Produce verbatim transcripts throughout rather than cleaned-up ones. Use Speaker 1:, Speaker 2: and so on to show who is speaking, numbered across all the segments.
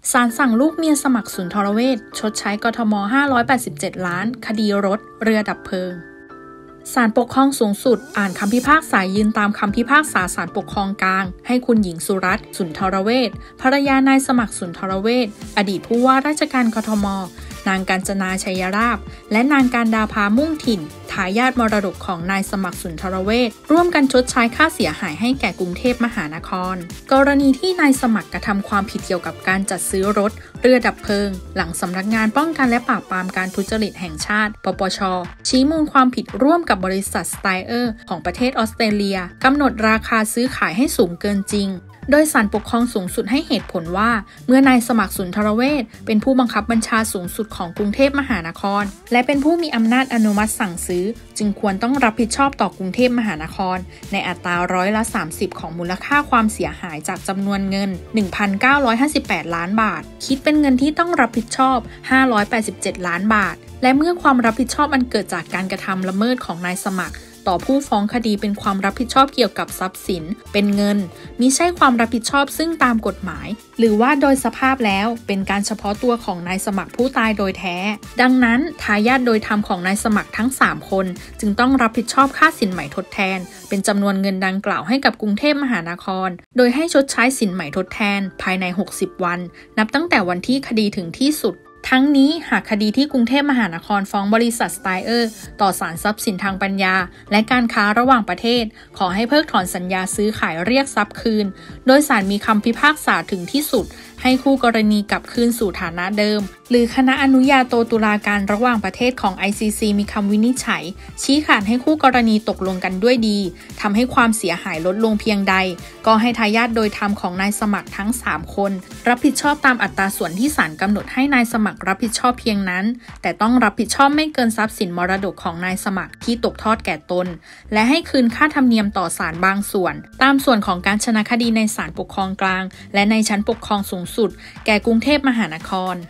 Speaker 1: ศาลสั่งลูกเมียสมัครสุนทรเวชชดใช้กทมห้าร้อยแปดสิบเจ็ดล้านคดีรถเรือดับเพลิงศาลปกครองสูงสุดอ่านคำพิพากษายืนตามคำพิพากษาศาลปกครองกลางให้คุณหญิงสุรัตน์สุนทรเวชภรรยานายสมัครสุนทรเวชอดีตผู้ว่าราชการกทมนางกาญจนาชัยราภและนางการดาภามุ่งถิ่นทายาทมรดกของนายสมัครสุนทรเวชร่วมกันชดใช้ค่าเสียหายให้แก่กรุงเทพมหานครกรณีที่นายสมัครกระทำความผิดเกี่ยวกับการจัดซื้อรถเรือดับเพลิงหลังสำนักงานป้องกันและปราบปรามการทุจริตแห่งชาติปปช.ชี้มูลความผิดร่วมกับบริษัทสไตเออร์ของประเทศออสเตรเลียกำหนดราคาซื้อขายให้สูงเกินจริงโดยศาลปกครองสูงสุดให้เหตุผลว่าเมื่อนายสมัครสุนทรเวชเป็นผู้บังคับบัญชาสูงสุดของกรุงเทพมหานครและเป็นผู้มีอำนาจอนุมัติสั่งซื้อจึงควรต้องรับผิดชอบต่อกรุงเทพมหานครในอัตราร้อยละสามสิบของมูลค่าความเสียหายจากจำนวนเงิน หนึ่งพันเก้าร้อยห้าสิบแปด ล้านบาทคิดเป็นเงินที่ต้องรับผิดชอบห้าร้อยแปดสิบเจ็ดล้านบาทและเมื่อความรับผิดชอบอันเกิดจากการกระทำละเมิดของนายสมัครต่อผู้ฟ้องคดีเป็นความรับผิดชอบเกี่ยวกับทรัพย์สินเป็นเงินมิใช่ความรับผิดชอบซึ่งตามกฎหมายหรือว่าโดยสภาพแล้วเป็นการเฉพาะตัวของนายสมัครผู้ตายโดยแท้ดังนั้นทายาทโดยธรรมของนายสมัครทั้งสามคนจึงต้องรับผิดชอบค่าสินไหมทดแทนเป็นจำนวนเงินดังกล่าวให้กับกรุงเทพมหานครโดยให้ชดใช้สินไหมทดแทนภายในหกสิบวันนับตั้งแต่วันที่คดีถึงที่สุดทั้งนี้หากคดีที่กรุงเทพมหานครฟ้องบริษัทสไตเออร์ต่อศาลทรัพย์สินทางปัญญาและการค้าระหว่างประเทศขอให้เพิกถอนสัญญาซื้อขายเรียกทรัพย์คืนโดยศาลมีคำพิพากษาถึงที่สุดให้คู่กรณีกลับคืนสู่ฐานะเดิมหรือคณะอนุญาโตตุลาการระหว่างประเทศของ ไอ ซี ซี มีคำวินิจฉัยชี้ขาดให้คู่กรณีตกลงกันด้วยดีทำให้ความเสียหายลดลงเพียงใดก็ให้ทายาทโดยธรรมของนายสมัครทั้งสามคนรับผิดชอบตามอัตราส่วนที่ศาลกำหนดให้นายสมัครรับผิดชอบเพียงนั้นแต่ต้องรับผิดชอบไม่เกินทรัพย์สินมรดกของนายสมัครที่ตกทอดแก่ตนและให้คืนค่าธรรมเนียมต่อศาลบางส่วนตามส่วนของการชนะคดีในศาลปกครองกลางและในชั้นปกครองสูงสุดแก่กรุงเทพมหานคร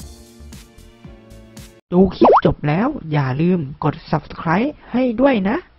Speaker 2: ดูคลิปจบแล้วอย่าลืมกด ซับสไครบ์ ให้ด้วยนะ